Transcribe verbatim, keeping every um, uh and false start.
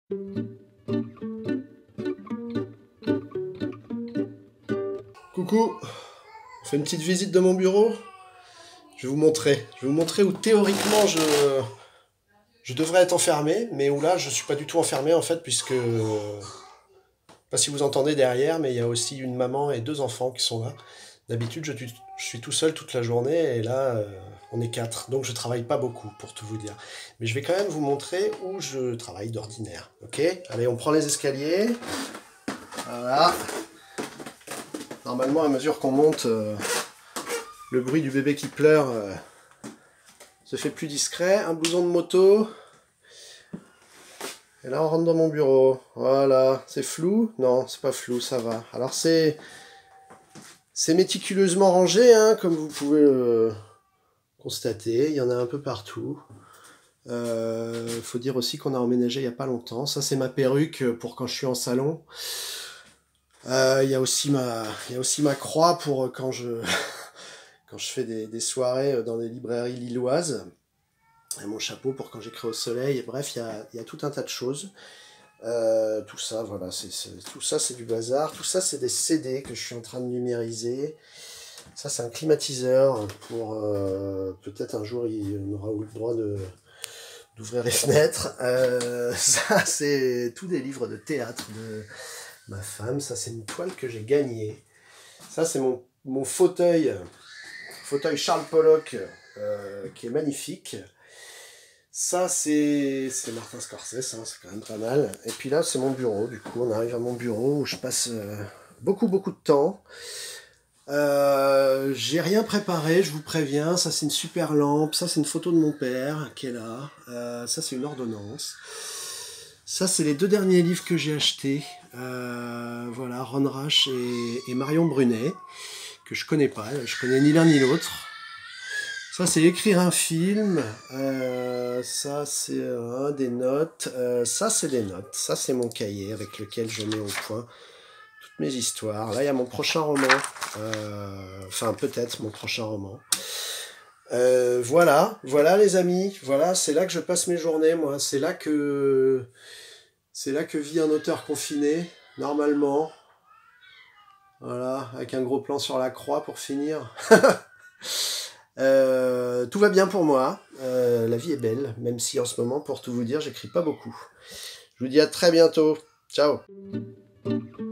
Coucou, on fait une petite visite de mon bureau. Je vais vous montrer. Je vais vous montrer où théoriquement je, je devrais être enfermé, mais où là je suis pas du tout enfermé en fait, puisque je sais pas si vous entendez derrière, mais il y a aussi une maman et deux enfants qui sont là. D'habitude je, suis- je suis tout seul toute la journée et là euh, on est quatre, donc je travaille pas beaucoup pour tout vous dire. Mais je vais quand même vous montrer où je travaille d'ordinaire. Ok? Allez, on prend les escaliers. Voilà. Normalement, à mesure qu'on monte, euh, le bruit du bébé qui pleure euh, se fait plus discret. Un blouson de moto. Et là, on rentre dans mon bureau. Voilà. C'est flou? Non, c'est pas flou, ça va. Alors, c'est c'est méticuleusement rangé, hein, comme vous pouvez le constater. Il y en a un peu partout. Il euh, faut dire aussi qu'on a emménagé il n'y a pas longtemps. Ça, c'est ma perruque pour quand je suis en salon. Il euh, y a aussi ma, il y a aussi ma croix pour quand je... quand je fais des, des soirées dans des librairies lilloises, et mon chapeau pour quand j'écris au soleil, bref, il y a, y a tout un tas de choses. Euh, tout ça, voilà, c'est, c'est, tout ça c'est du bazar, tout ça c'est des C D que je suis en train de numériser. Ça c'est un climatiseur pour euh, peut-être un jour il aura eu le droit de, d'ouvrir les fenêtres. Euh, ça c'est tous des livres de théâtre de ma femme, ça c'est une toile que j'ai gagnée. Ça c'est mon, mon fauteuil. Fauteuil Charles Pollock euh, qui est magnifique. Ça c'est c'est Martin Scorsese, hein, c'est quand même pas mal. Et puis là c'est mon bureau, du coup on arrive à mon bureau où je passe euh, beaucoup beaucoup de temps. Euh, j'ai rien préparé, je vous préviens. Ça c'est une super lampe, ça c'est une photo de mon père qui est là. Euh, ça c'est une ordonnance. Ça c'est les deux derniers livres que j'ai achetés. Euh, voilà, Ron Rash et, et Marion Brunet, que je connais pas, je connais ni l'un ni l'autre. Ça c'est écrire un film, euh, ça c'est euh, des notes, euh, ça c'est des notes, ça c'est mon cahier avec lequel je mets au point toutes mes histoires. Là il y a mon prochain roman, euh, enfin peut-être mon prochain roman. Euh, voilà, voilà les amis, voilà, c'est là que je passe mes journées moi, c'est là que c'est là que vit un auteur confiné, normalement. Voilà, avec un gros plan sur la croix pour finir. Euh, tout va bien pour moi, euh, la vie est belle, même si en ce moment, pour tout vous dire, j'écris pas beaucoup. Je vous dis à très bientôt, ciao.